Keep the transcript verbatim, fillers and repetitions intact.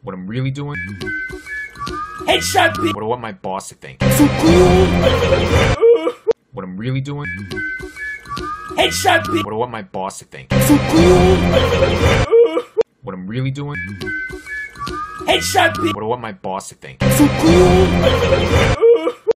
What I'm really doing? Headshot, bitch. What I want my boss to think. So cool. What I'm really doing? Headshot, bitch. What I want my boss to think. So cool. What I'm really doing? Headshot, bitch. What I want my boss to think. So cool.